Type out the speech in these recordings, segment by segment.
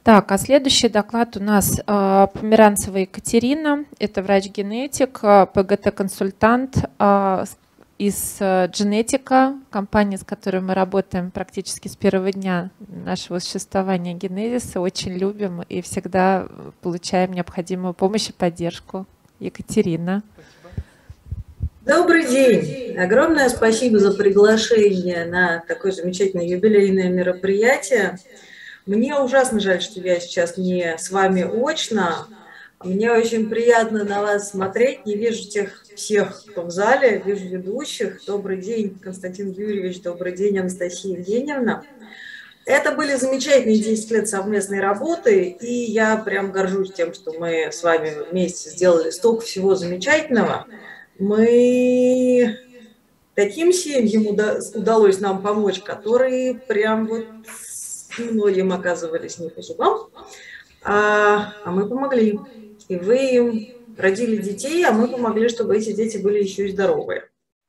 Так, а следующий доклад у нас Померанцева Екатерина. Это врач-генетик, ПГТ-консультант из Genetico, компания, с которой мы работаем практически с первого дня нашего существования Генезиса. Очень любим и всегда получаем необходимую помощь и поддержку. Екатерина. Добрый день! Огромное спасибо за приглашение на такое замечательное юбилейное мероприятие. Мне ужасно жаль, что я сейчас не с вами очно. Мне очень приятно на вас смотреть. Не вижу тех всех, кто в зале, вижу ведущих. Добрый день, Константин Юрьевич, добрый день, Анастасия Евгеньевна. Это были замечательные 10 лет совместной работы, и я прям горжусь тем, что мы с вами вместе сделали столько всего замечательного. Мы таким семьям удалось нам помочь, которые прям вот многим оказывались не по зубам, а мы помогли. И вы им родили детей, а мы помогли, чтобы эти дети были еще и здоровые.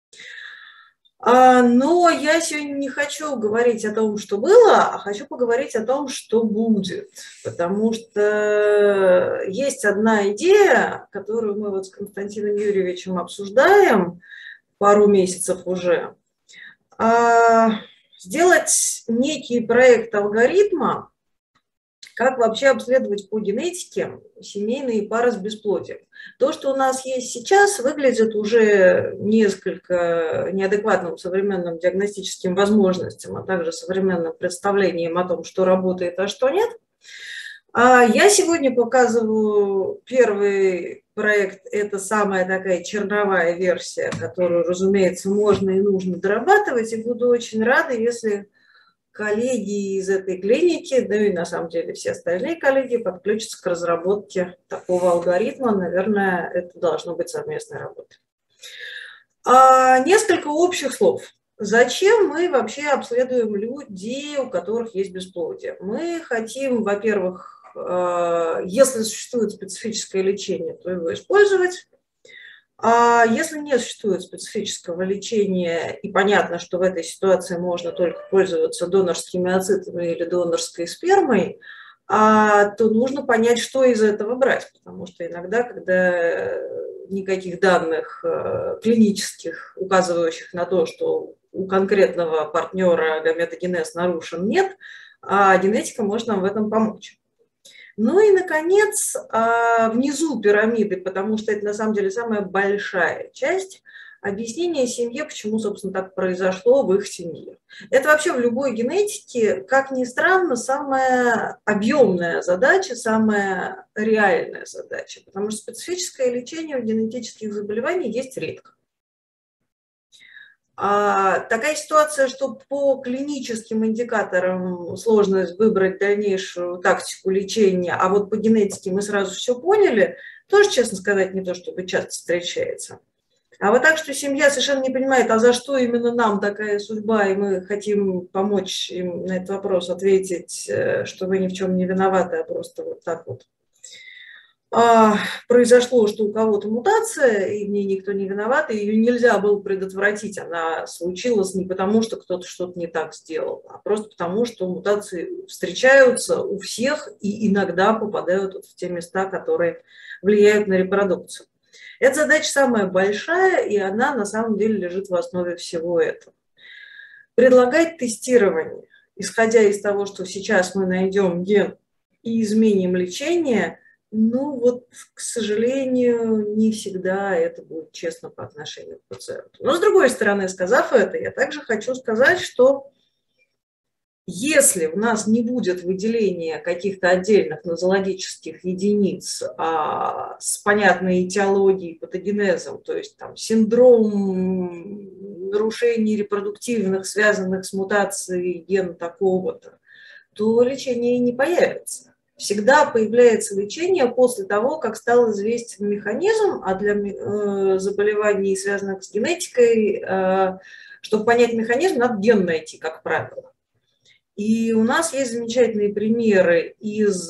Но я сегодня не хочу говорить о том, что было, а хочу поговорить о том, что будет. Потому что есть одна идея, которую мы вот с Константином Юрьевичем обсуждаем пару месяцев уже. Сделать некий проект алгоритма, как вообще обследовать по генетике семейные пары с бесплодием. То, что у нас есть сейчас, выглядит уже несколько неадекватным современным диагностическим возможностям, а также современным представлением о том, что работает, а что нет. Я сегодня показываю первый проект, это самая такая черновая версия, которую, разумеется, можно и нужно дорабатывать, и буду очень рада, если коллеги из этой клиники, да и на самом деле все остальные коллеги подключатся к разработке такого алгоритма. Наверное, это должно быть совместной работой. Несколько общих слов. Зачем мы вообще обследуем людей, у которых есть бесплодие? Мы хотим, во-первых, если существует специфическое лечение, то его использовать. А если не существует специфического лечения, и понятно, что в этой ситуации можно только пользоваться донорскими ацитами или донорской спермой, то нужно понять, что из этого брать. Потому что иногда, когда никаких данных клинических, указывающих на то, что у конкретного партнера гаметогенез нарушен, нет, генетика может нам в этом помочь. Ну и, наконец, внизу пирамиды, потому что это на самом деле самая большая часть, объяснение семье, почему, собственно, так произошло в их семье. Это вообще в любой генетике, как ни странно, самая объемная задача, самая реальная задача, потому что специфическое лечение у генетических заболеваний есть редко. Такая ситуация, что по клиническим индикаторам сложно выбрать дальнейшую тактику лечения, а вот по генетике мы сразу все поняли, тоже, честно сказать, не то чтобы часто встречается. А вот так, что семья совершенно не понимает, а за что именно нам такая судьба, и мы хотим помочь им на этот вопрос ответить, что вы ни в чем не виноваты, а просто вот так вот. Произошло, что у кого-то мутация, и в ней никто не виноват, и ее нельзя было предотвратить. Она случилась не потому, что кто-то что-то не так сделал, а просто потому, что мутации встречаются у всех и иногда попадают в те места, которые влияют на репродукцию. Эта задача самая большая, и она на самом деле лежит в основе всего этого. Предлагать тестирование, исходя из того, что сейчас мы найдем ген и изменим лечение, ну вот, к сожалению, не всегда это будет честно по отношению к пациенту. Но с другой стороны, сказав это, я также хочу сказать, что если у нас не будет выделения каких-то отдельных нозологических единиц с понятной этиологией, патогенезом, то есть там синдром нарушений репродуктивных, связанных с мутацией гена такого-то, то лечение не появится. Всегда появляется лечение после того, как стал известен механизм, а для заболеваний, связанных с генетикой, чтобы понять механизм, надо ген найти, как правило. И у нас есть замечательные примеры из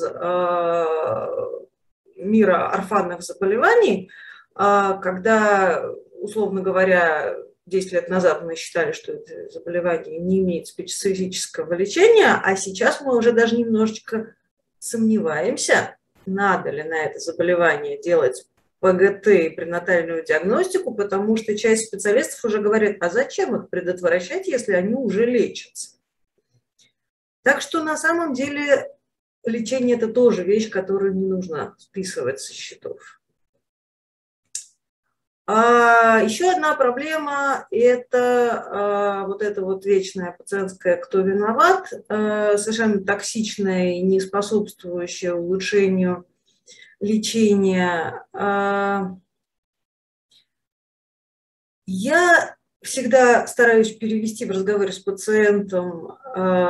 мира орфанных заболеваний, когда, условно говоря, 10 лет назад мы считали, что это заболевание не имеет специфического лечения, а сейчас мы уже даже немножечко сомневаемся, надо ли на это заболевание делать ПГТ и пренатальную диагностику, потому что часть специалистов уже говорят, а зачем их предотвращать, если они уже лечатся. Так что на самом деле лечение – это тоже вещь, которую не нужно списывать со счетов. Еще одна проблема – это вот эта вот вечная пациентская «кто виноват», совершенно токсичная и не способствующая улучшению лечения. Я всегда стараюсь перевести в разговоре с пациентом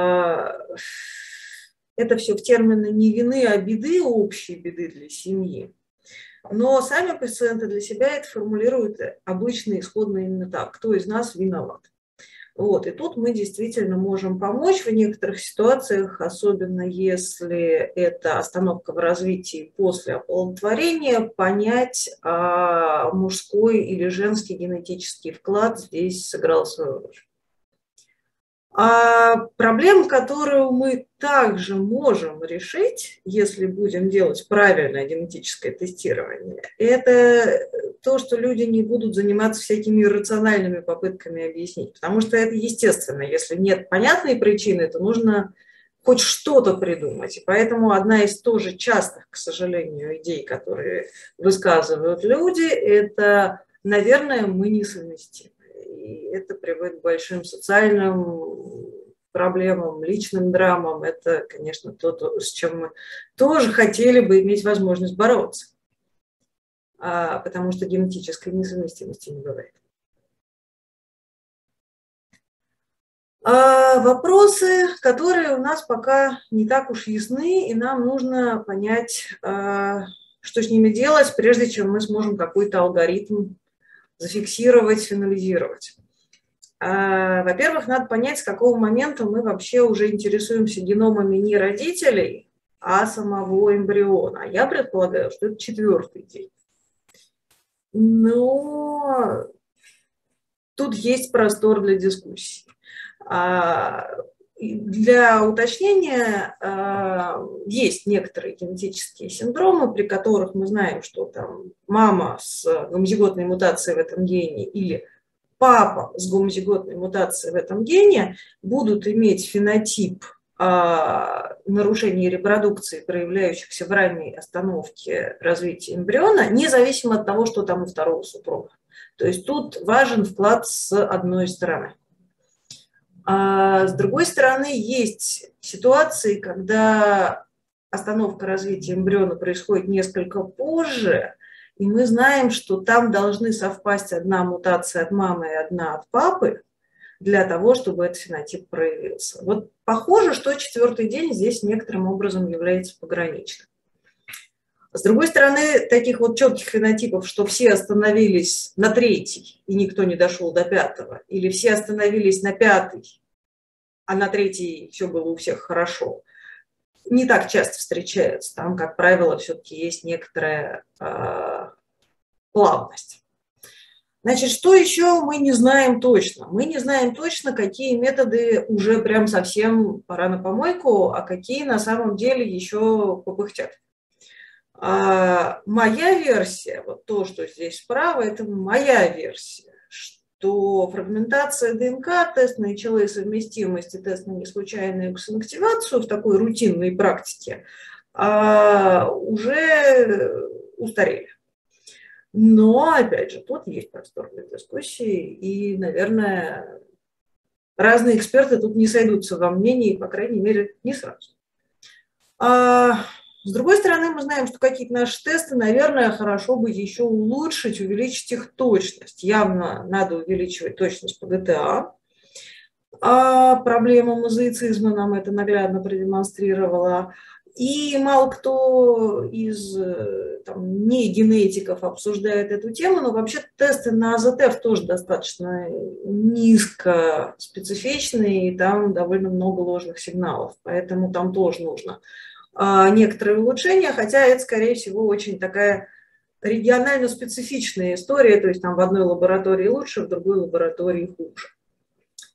это все в термины не вины, а беды, общей беды для семьи. Но сами пациенты для себя это формулируют обычно исходно именно так: кто из нас виноват. Вот. И тут мы действительно можем помочь в некоторых ситуациях, особенно если это остановка в развитии после оплодотворения, понять, мужской или женский генетический вклад здесь сыграл свою роль. Проблема, которую мы также можем решить, если будем делать правильное генетическое тестирование, это то, что люди не будут заниматься всякими иррациональными попытками объяснить. Потому что это естественно. Если нет понятной причины, то нужно хоть что-то придумать. И поэтому одна из тоже частых, к сожалению, идей, которые высказывают люди, это, наверное, мы несовместимы. И это приводит к большим социальным проблемам, личным драмам. Это, конечно, то, с чем мы тоже хотели бы иметь возможность бороться, потому что генетической несовместимости не бывает. Вопросы, которые у нас пока не так уж ясны, и нам нужно понять, что с ними делать, прежде чем мы сможем какой-то алгоритм зафиксировать, финализировать. Во-первых, надо понять, с какого момента мы вообще уже интересуемся геномами не родителей, а самого эмбриона. Я предполагаю, что это 4-й день. Но тут есть простор для дискуссий. Для уточнения, есть некоторые генетические синдромы, при которых мы знаем, что там мама с гомозиготной мутацией в этом гене или папа с гомозиготной мутацией в этом гене будут иметь фенотип нарушений репродукции, проявляющихся в ранней остановке развития эмбриона, независимо от того, что там у второго супруга. То есть тут важен вклад с одной стороны. С другой стороны, есть ситуации, когда остановка развития эмбриона происходит несколько позже, и мы знаем, что там должны совпасть одна мутация от мамы и одна от папы для того, чтобы этот фенотип проявился. Вот похоже, что 4-й день здесь некоторым образом является пограничным. С другой стороны, таких вот четких фенотипов, что все остановились на 3-й и никто не дошел до 5-го, или все остановились на 5-й, а на 3-й все было у всех хорошо, не так часто встречаются. Там, как правило, все-таки есть некоторая плавность. Значит, что еще мы не знаем точно? Мы не знаем точно, какие методы уже прям совсем пора на помойку, а какие на самом деле еще попыхтят. Моя версия, вот то, что здесь справа, это моя версия, что фрагментация ДНК, тест на ИЧЛ совместимость и тест на неслучайную ксеноактивацию в такой рутинной практике уже устарели. Но, опять же, тут есть простор для дискуссии, и, наверное, разные эксперты тут не сойдутся во мнении, по крайней мере, не сразу. С другой стороны, мы знаем, что какие-то наши тесты, наверное, хорошо бы еще улучшить, увеличить их точность. Явно надо увеличивать точность по ГТА. Проблема мозаицизма нам это наглядно продемонстрировала. И мало кто из не генетиков обсуждает эту тему, но вообще тесты на АЗТФ тоже достаточно низко специфичные, и там довольно много ложных сигналов, поэтому там тоже нужно некоторые улучшения, хотя это, скорее всего, очень такая регионально специфичная история, то есть там в одной лаборатории лучше, в другой лаборатории хуже.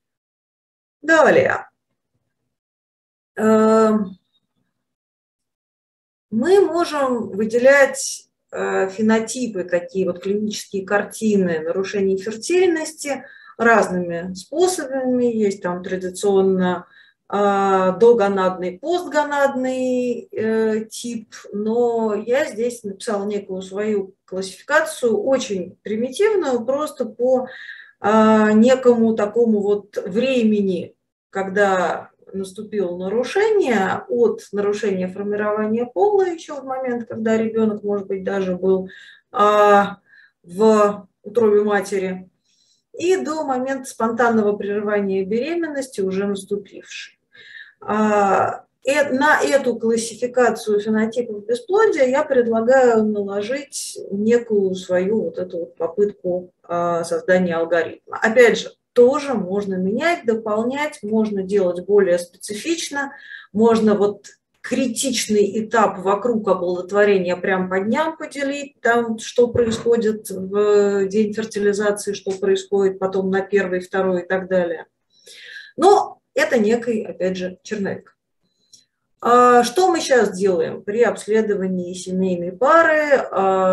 Далее. мы можем выделять фенотипы, такие вот клинические картины нарушений фертильности разными способами. Есть там традиционно догонадный, постгонадный тип, но я здесь написала некую свою классификацию, очень примитивную, просто по некому такому вот времени, когда наступило нарушение, от нарушения формирования пола еще в момент, когда ребенок, может быть, даже был в утробе матери, и до момента спонтанного прерывания беременности, уже наступившей. На эту классификацию фенотипов бесплодия я предлагаю наложить некую свою вот эту вот попытку создания алгоритма. Опять же, тоже можно менять, дополнять, можно делать более специфично, можно вот критичный этап вокруг оплодотворения прям по дням поделить, там, что происходит в день фертилизации, что происходит потом на первый, второй и так далее. Но это некий, опять же, черновик. Что мы сейчас делаем при обследовании семейной пары,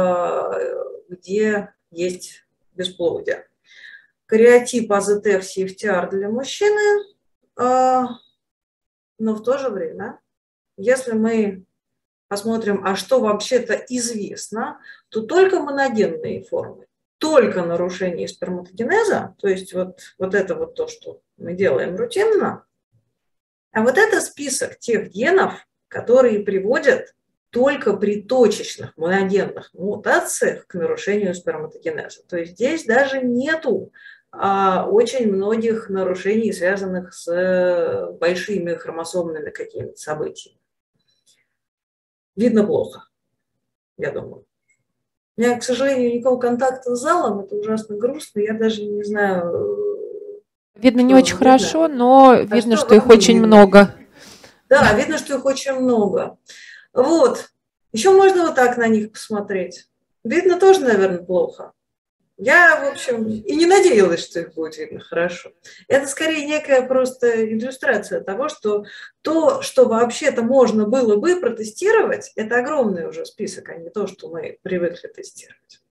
где есть бесплодие? Кариотип АЗТ в CFTR для мужчины, но в то же время, если мы посмотрим, а что вообще-то известно, то только моногенные формы, только нарушение сперматогенеза, то есть вот это вот то, что мы делаем рутинно, а вот это список тех генов, которые приводят только при точечных моногенных мутациях к нарушению сперматогенеза. То есть здесь даже нету очень многих нарушений, связанных с большими хромосомными какими-то событиями. Видно плохо, я думаю. У меня, к сожалению, никакого контакта с залом, это ужасно грустно, я даже не знаю. Видно не очень хорошо, но видно, что их очень много. Да, видно, что их очень много. Вот. Еще можно вот так на них посмотреть. Видно тоже, наверное, плохо. Я, в общем, и не надеялась, что их будет видно хорошо. Это скорее некая просто иллюстрация того, что то, что вообще-то можно было бы протестировать, это огромный уже список, а не то, что мы привыкли тестировать.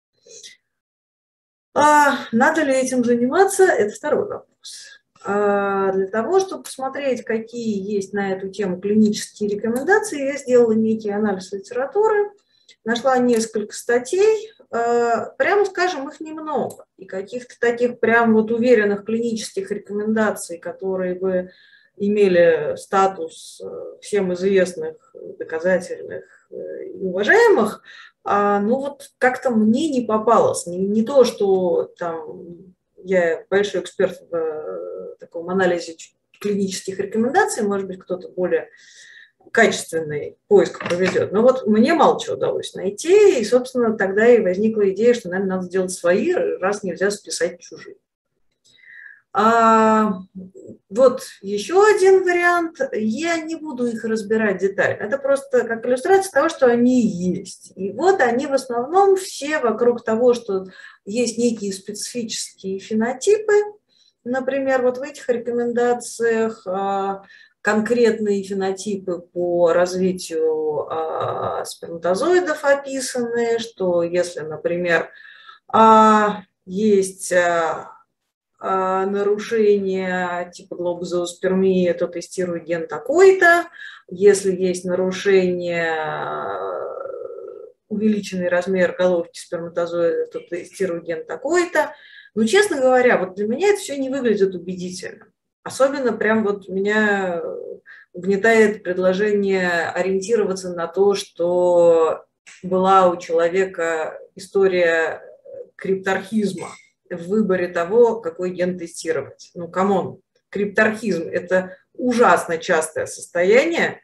Надо ли этим заниматься, это второй вопрос. Для того, чтобы посмотреть, какие есть на эту тему клинические рекомендации, я сделала некий анализ литературы, нашла несколько статей, прямо скажем, их немного, и каких-то таких прям вот уверенных клинических рекомендаций, которые бы имели статус всем известных, доказательных и уважаемых, ну вот как-то мне не попалось. Не то, что там я большой эксперт в таком анализе клинических рекомендаций, может быть, кто-то более качественный поиск проведет. Но вот мне мало чего удалось найти, и, собственно, тогда и возникла идея, что, наверное, надо сделать свои, раз нельзя списать чужие. Вот еще один вариант. Я не буду их разбирать детально. Это просто как иллюстрация того, что они есть. И вот они в основном все вокруг того, что есть некие специфические фенотипы. Например, вот в этих рекомендациях конкретные фенотипы по развитию сперматозоидов описаны, что если, например, есть нарушение типа глобузооспермии, то тестируй ген такой-то. Если есть нарушение, увеличенный размер головки сперматозоида, то тестируй ген такой-то. Но, честно говоря, вот для меня это все не выглядит убедительно. Особенно прям вот меня угнетает предложение ориентироваться на то, что была у человека история крипторхизма в выборе того, какой ген тестировать. Ну, камон, крипторхизм – это ужасно частое состояние,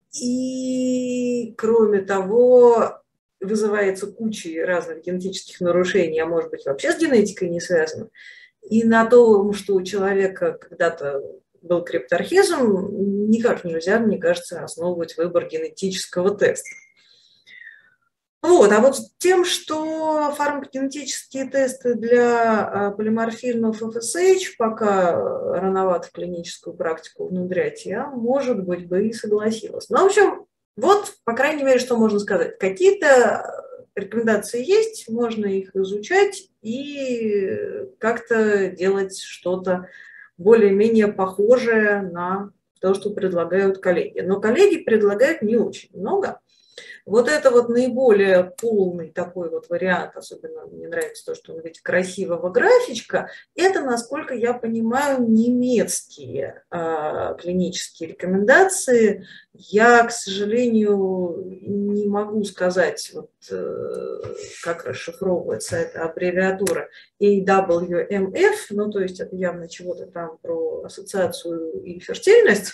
и, кроме того, вызывается кучей разных генетических нарушений, а может быть, вообще с генетикой не связано. И на том, что у человека когда-то был крипторхизм, никак нельзя, мне кажется, основывать выбор генетического теста. Вот, а вот тем, что фармакогенетические тесты для полиморфизмов FSH пока рановато в клиническую практику внедрять, я, может быть, бы и согласилась. Но, в общем, Вот, по крайней мере, что можно сказать. Какие-то рекомендации есть, можно их изучать и как-то делать что-то более-менее похожее на то, что предлагают коллеги. Но коллеги предлагают не очень много. Вот это вот наиболее полный такой вот вариант, особенно мне нравится то, что он в виде красивого графичка, это, насколько я понимаю, немецкие клинические рекомендации. Я, к сожалению, не могу сказать, вот, как расшифровывается эта аббревиатура AWMF, ну то есть это явно чего-то там про ассоциацию и фертильность.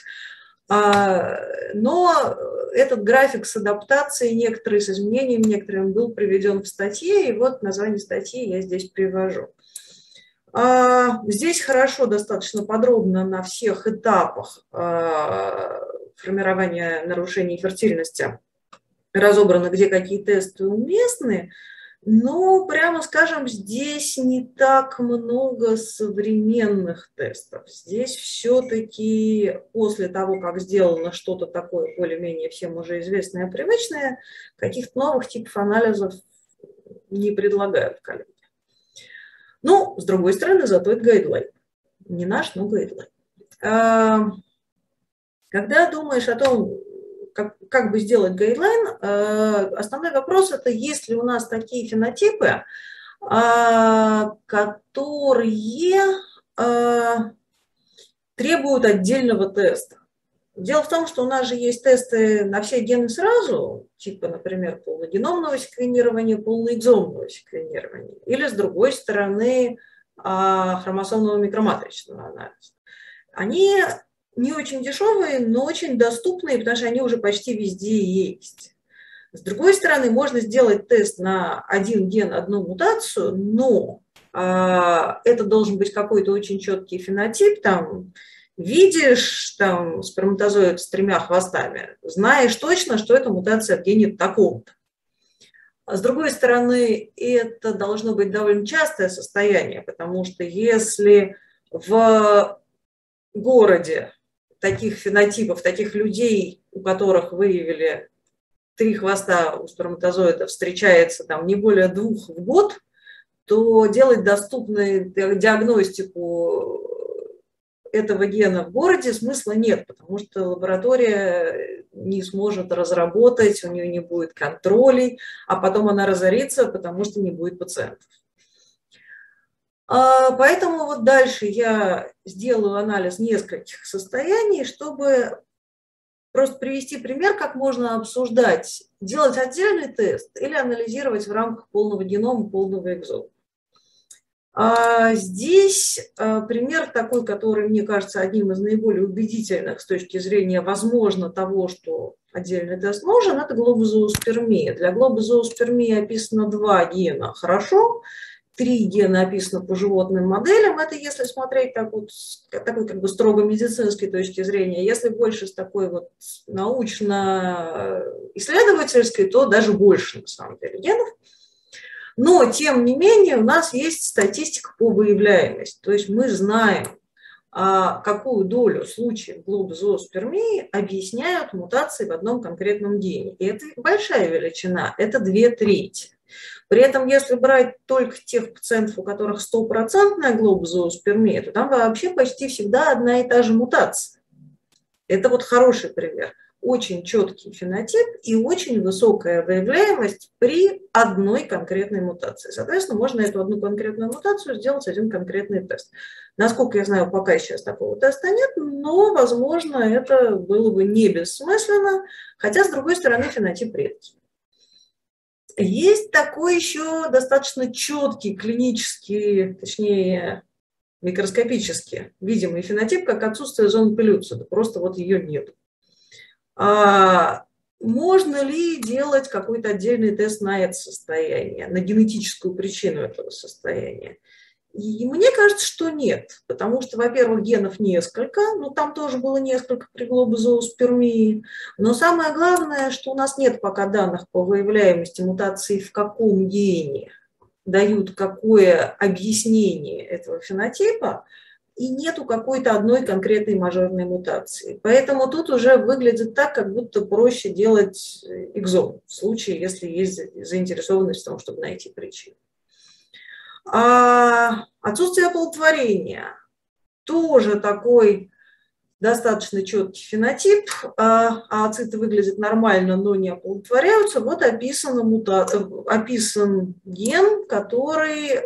Но этот график с адаптацией, некоторые с изменением, некоторым был приведен в статье, и вот название статьи я здесь привожу. Здесь хорошо, достаточно подробно на всех этапах формирования нарушений фертильности разобрано, где какие тесты уместны. Но, прямо скажем, здесь не так много современных тестов. Здесь все-таки после того, как сделано что-то такое более-менее всем уже известное и привычное, каких-то новых типов анализов не предлагают коллеги. Ну, с другой стороны, зато это гайдлайн. Не наш, но гайдлайн. Когда думаешь о том, как бы сделать гайдлайн, основной вопрос – это есть ли у нас такие фенотипы, которые требуют отдельного теста. Дело в том, что у нас же есть тесты на все гены сразу, типа, например, полногеномного секвенирования, полноэкзомного секвенирования, или, с другой стороны, хромосомного микроматричного анализа. Они не очень дешевые, но очень доступные, потому что они уже почти везде есть. С другой стороны, можно сделать тест на один ген, одну мутацию, но это должен быть какой-то очень четкий фенотип. Там, видишь там, сперматозоид с 3 хвостами, знаешь точно, что это мутация в гене таком-то. С другой стороны, это должно быть довольно частое состояние, потому что если в городе таких фенотипов, таких людей, у которых выявили 3 хвоста у сперматозоидов, встречается там не более 2 в год, то делать доступную диагностику этого гена в городе смысла нет, потому что лаборатория не сможет разработать, у нее не будет контролей, а потом она разорится, потому что не будет пациентов. Поэтому вот дальше я сделаю анализ нескольких состояний, чтобы просто привести пример, как можно обсуждать, делать отдельный тест или анализировать в рамках полного генома, полного экзома. Здесь пример такой, который, мне кажется, одним из наиболее убедительных с точки зрения, возможно, того, что отдельный тест нужен, это глобозооспермия. Для глобозооспермии описано 2 гена хорошо, 3 гена описано по животным моделям. Это если смотреть так вот, такой как бы строго медицинской точки зрения. Если больше с такой вот научно-исследовательской, то даже больше, на самом деле, генов. Но, тем не менее, у нас есть статистика по выявляемости. То есть мы знаем, какую долю случаев глобозооспермии объясняют мутации в одном конкретном гене. И это большая величина, это 2/3. При этом, если брать только тех пациентов, у которых 100% глобозооспермия, то там вообще почти всегда одна и та же мутация. Это вот хороший пример. Очень четкий фенотип и очень высокая выявляемость при одной конкретной мутации. Соответственно, можно эту одну конкретную мутацию сделать один конкретный тест. Насколько я знаю, пока сейчас такого теста нет, но, возможно, это было бы не бессмысленно, хотя, с другой стороны, фенотип редкий. Есть такой еще достаточно четкий клинический, точнее, микроскопически видимый фенотип, как отсутствие зоны пеллюцида, просто вот ее нет. Можно ли делать какой-то отдельный тест на это состояние, на генетическую причину этого состояния? И мне кажется, что нет, потому что, во-первых, генов несколько, ну там тоже было несколько при глобозооспермии, но самое главное, что у нас нет пока данных по выявляемости мутаций в каком гене дают какое объяснение этого фенотипа, и нету какой-то одной конкретной мажорной мутации. Поэтому тут уже выглядит так, как будто проще делать экзом, в случае, если есть заинтересованность в том, чтобы найти причину. Отсутствие оплодотворения тоже такой достаточно четкий фенотип, ооциты выглядят нормально, но не оплодотворяются. Вот описан ген, который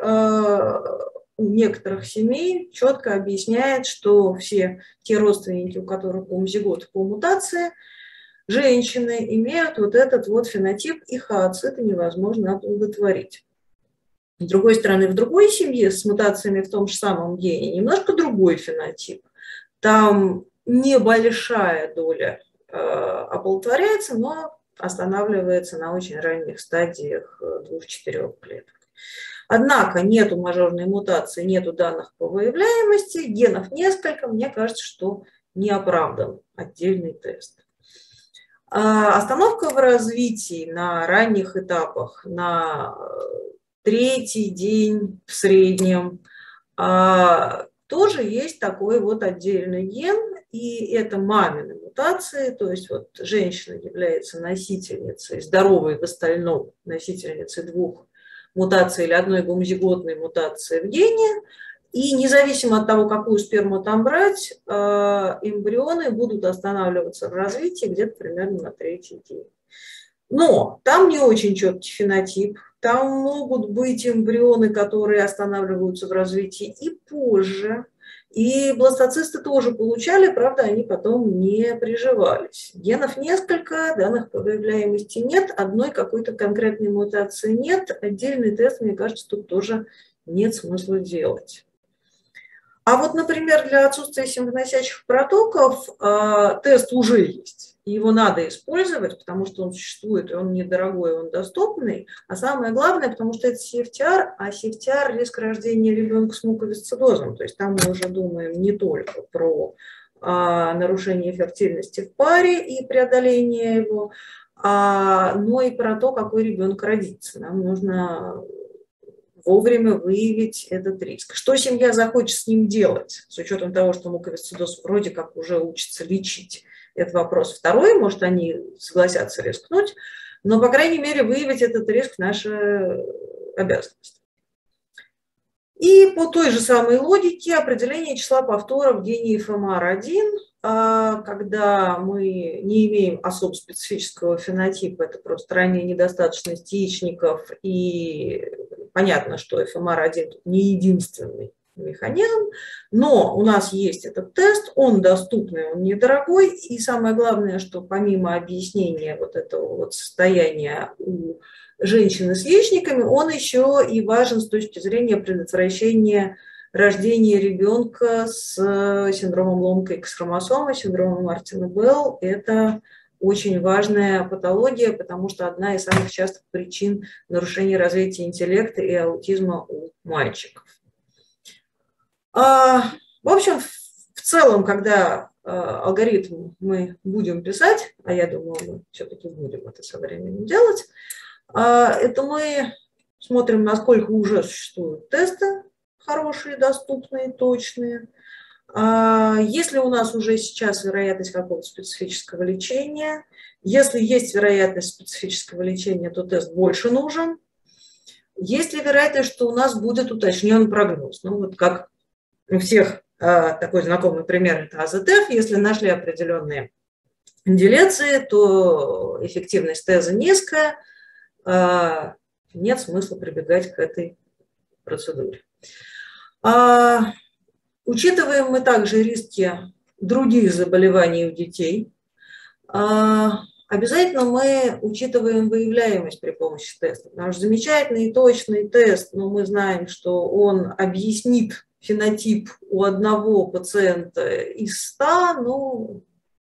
у некоторых семей четко объясняет, что все те родственники, у которых гомозиготы по мутации, женщины, имеют вот этот вот фенотип, их ооциты невозможно оплодотворить. С другой стороны, в другой семье с мутациями в том же самом гене немножко другой фенотип. Там небольшая доля оплодотворяется, но останавливается на очень ранних стадиях 2-4 клеток. Однако нету мажорной мутации, нету данных по выявляемости, генов несколько, мне кажется, что не оправдан отдельный тест. Остановка в развитии на ранних этапах, на 3-й день в среднем, тоже есть такой вот отдельный ген, и это мамины мутации, то есть вот женщина является носительницей, здоровой в остальном носительницей 2 мутаций или одной гомозиготной мутации в гене, и независимо от того, какую сперму там брать, эмбрионы будут останавливаться в развитии где-то примерно на 3-й день. Но там не очень четкий фенотип, там могут быть эмбрионы, которые останавливаются в развитии и позже. И бластоцисты тоже получали, правда, они потом не приживались. Генов несколько, данных по выявляемости нет, одной какой-то конкретной мутации нет. Отдельный тест, мне кажется, тут тоже нет смысла делать. А вот, например, для отсутствия семеноносящих протоков тест уже есть. Его надо использовать, потому что он существует, и он недорогой, он доступный. А самое главное, потому что это CFTR, а CFTR – риск рождения ребенка с муковисцидозом. То есть там мы уже думаем не только про нарушение фертильности в паре и преодоление его, но и про то, какой ребенок родится. Нам нужно вовремя выявить этот риск. Что семья захочет с ним делать, с учетом того, что муковисцидоз вроде как уже учится лечить? Это вопрос второй, может, они согласятся рискнуть, но, по крайней мере, выявить этот риск – наша обязанность. И по той же самой логике определение числа повторов в гене FMR1, когда мы не имеем особо специфического фенотипа, это просто ранняя недостаточность яичников, и понятно, что FMR1 тут не единственный механизм, но у нас есть этот тест, он доступный, он недорогой, и самое главное, что помимо объяснения вот этого вот состояния у женщины с яичниками, он еще и важен с точки зрения предотвращения рождения ребенка с синдромом ломкой X-хромосомы, синдромом Мартина-Белл. Это очень важная патология, потому что одна из самых частых причин нарушения развития интеллекта и аутизма у мальчиков. В общем, в целом, когда алгоритм мы будем писать, а я думаю, мы все-таки будем это со временем делать, это мы смотрим, насколько уже существуют тесты хорошие, доступные, точные. Если у нас уже сейчас вероятность какого-то специфического лечения, если есть вероятность специфического лечения, то тест больше нужен. Есть ли вероятность, что у нас будет уточнен прогноз? Ну вот как у всех такой знакомый пример – это АЗТФ. Если нашли определенные делеции, то эффективность теза низкая, нет смысла прибегать к этой процедуре. Учитываем мы также риски других заболеваний у детей. Обязательно мы учитываем выявляемость при помощи теста. Наш замечательный и точный тест, но мы знаем, что он объяснит фенотип у одного пациента из 100, ну,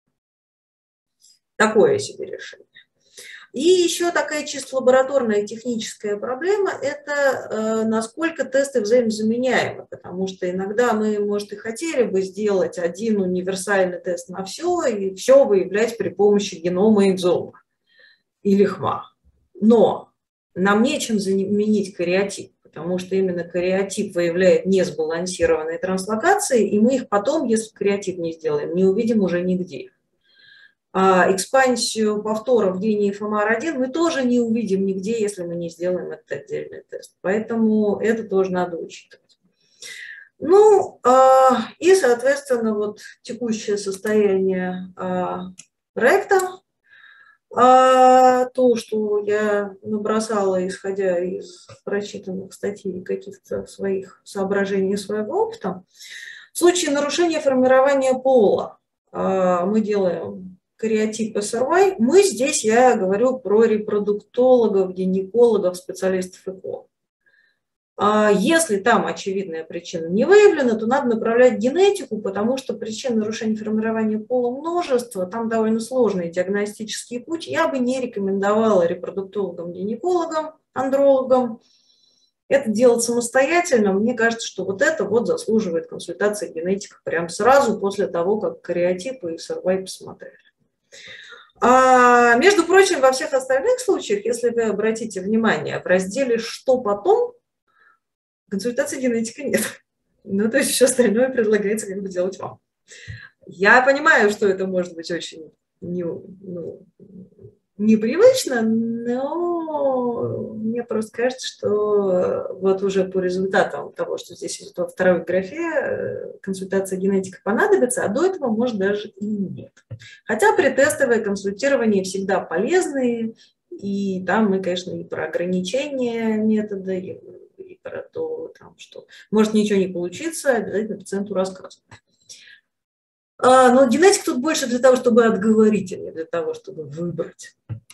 такое себе решение. И еще такая чисто лабораторная техническая проблема – это насколько тесты взаимозаменяемы, потому что иногда мы, может, и хотели бы сделать один универсальный тест на все и все выявлять при помощи генома экзома или ХМА. Но нам нечем заменить кариотип, потому что именно кариотип выявляет несбалансированные транслокации, и мы их потом, если кариотип не сделаем, не увидим уже нигде. А экспансию повторов в гене FMR1 мы тоже не увидим нигде, если мы не сделаем этот отдельный тест. Поэтому это тоже надо учитывать. Ну, и, соответственно, вот текущее состояние проекта, то, что я набросала, исходя из прочитанных статей, каких-то своих соображений, своего опыта. В случае нарушения формирования пола мы делаем кариотип SRY. Мы здесь, я говорю про репродуктологов, гинекологов, специалистов ЭКО. Если там очевидная причина не выявлена, то надо направлять генетику, потому что причин нарушения формирования пола множество, там довольно сложный диагностический путь. Я бы не рекомендовала репродуктологам, гинекологам, андрологам это делать самостоятельно. Мне кажется, что вот это вот заслуживает консультации генетика прямо сразу после того, как кариотипы и SRY посмотрели. Между прочим, во всех остальных случаях, если вы обратите внимание, в разделе «Что потом?» консультации генетика нет. Ну, то есть все остальное предлагается как бы делать вам. Я понимаю, что это может быть очень непривычно, но мне просто кажется, что вот уже по результатам того, что здесь во второй графе консультация генетика понадобится, а до этого, может, даже и нет. Хотя предтестовое консультирование всегда полезные, и там мы, конечно, и про ограничения метода, и про то, что может ничего не получиться, обязательно пациенту рассказывать. Но генетик тут больше для того, чтобы отговорить, а не для того, чтобы выбрать.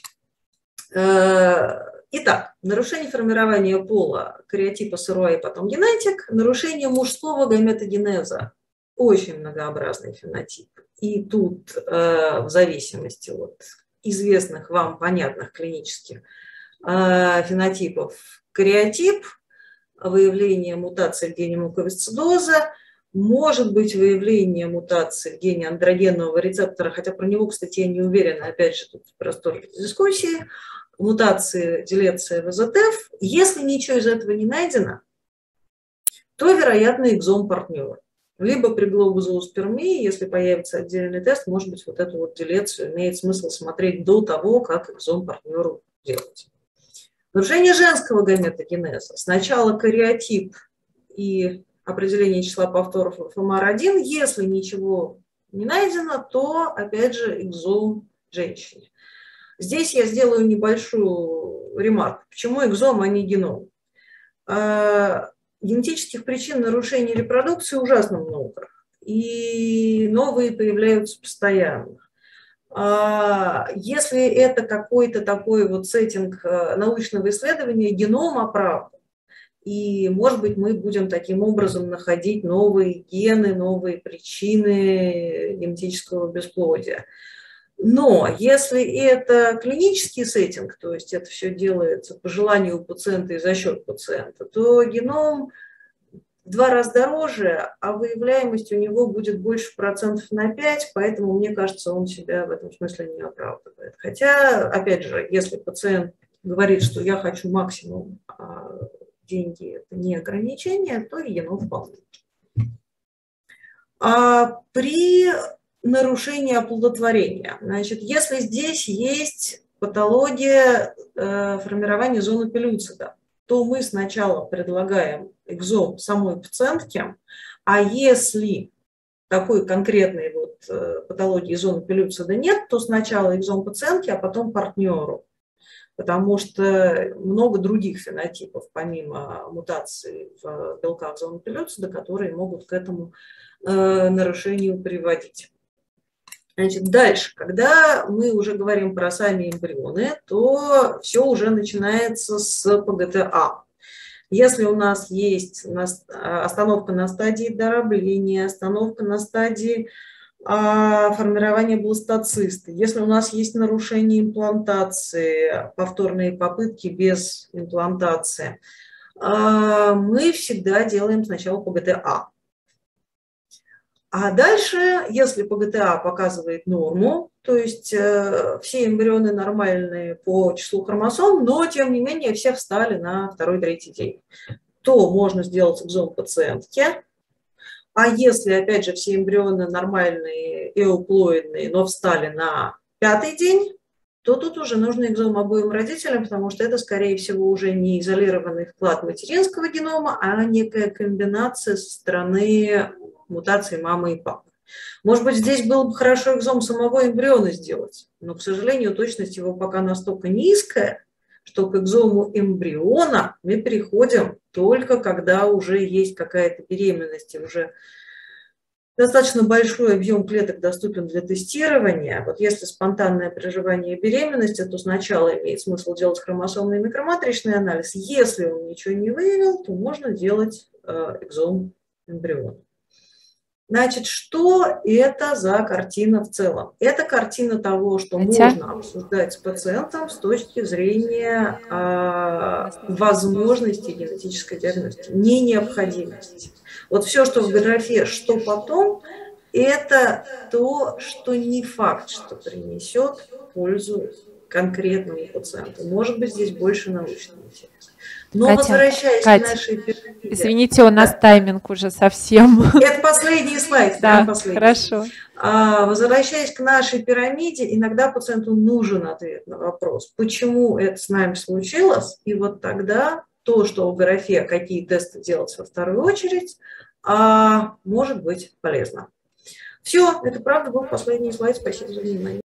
Итак, нарушение формирования пола, кариотипа SRY и потом генетик, нарушение мужского гаметогенеза, очень многообразный фенотип. И тут в зависимости от известных вам понятных клинических фенотипов кариотип, выявление мутации в гене муковисцидоза, может быть выявление мутации в гене андрогенного рецептора, хотя про него, кстати, я не уверена, опять же, тут простор для дискуссии, мутации делеция в ЗТФ. Если ничего из этого не найдено, то, вероятно, экзом партнера. Либо при глобузооспермии, если появится отдельный тест, может быть, вот эту вот делецию имеет смысл смотреть до того, как экзом партнеру делать. Нарушение женского гаметогенеза. Сначала кариотип и определение числа повторов FMR1. Если ничего не найдено, то, опять же, экзом женщине. Здесь я сделаю небольшую ремарку. Почему экзом, а не геном? Генетических причин нарушения репродукции ужасно много. И новые появляются постоянно. Если это какой-то такой вот сеттинг научного исследования, геном оправдан. И, может быть, мы будем таким образом находить новые гены, новые причины генетического бесплодия. Но если это клинический сеттинг, то есть это все делается по желанию пациента и за счет пациента, то геном в 2 раза дороже, а выявляемость у него будет больше процентов на 5, поэтому, мне кажется, он себя в этом смысле не оправдывает. Хотя, опять же, если пациент говорит, что я хочу максимум, а деньги – это не ограничение, то и геном вполне. При нарушении оплодотворения, значит, если здесь есть патология формирования зоны пелюцида, то мы сначала предлагаем экзом самой пациентке, а если такой конкретной вот патологии зоны пелюцида нет, то сначала экзом пациентки, а потом партнеру, потому что много других фенотипов, помимо мутаций в белках зоны пелюцида, которые могут к этому нарушению приводить. Значит, дальше, когда мы уже говорим про сами эмбрионы, то все уже начинается с ПГТ-А. Если у нас есть остановка на стадии дробления, остановка на стадии формирования бластоциста, если у нас есть нарушение имплантации, повторные попытки без имплантации, мы всегда делаем сначала ПГТ-А. А дальше, если ПГТ-А показывает норму, то есть все эмбрионы нормальные по числу хромосом, но тем не менее все встали на 2-3 день. то можно сделать экзом пациентке. А если, опять же, все эмбрионы нормальные и эуплоидные, но встали на 5-й день, то тут уже нужно экзом обоим родителям, потому что это, скорее всего, уже не изолированный вклад материнского генома, а некая комбинация со стороны мутации мамы и папы. Может быть, здесь было бы хорошо экзом самого эмбриона сделать, но, к сожалению, точность его пока настолько низкая, что к экзому эмбриона мы переходим только когда уже есть какая-то беременность, и уже достаточно большой объем клеток доступен для тестирования. Вот если спонтанное прерывание беременности, то сначала имеет смысл делать хромосомный и микроматричный анализ. Если он ничего не выявил, то можно делать экзом эмбриона. Значит, что это за картина в целом? Это картина того, что можно обсуждать с пациентом с точки зрения возможности генетической диагностики, не необходимости. Вот все, что в графе «что потом», это то, что не факт, что принесет пользу конкретному пациенту. Может быть, здесь больше научного интереса. Но Катя, возвращаясь к нашей пирамиде... Извините, у нас тайминг уже совсем. Это последний слайд. Да, последний. Хорошо. Возвращаясь к нашей пирамиде, иногда пациенту нужен ответ на вопрос, почему это с нами случилось, и вот тогда то, что в графе «какие тесты делать во вторую очередь», может быть полезно. Все, это правда был последний слайд. Спасибо за внимание.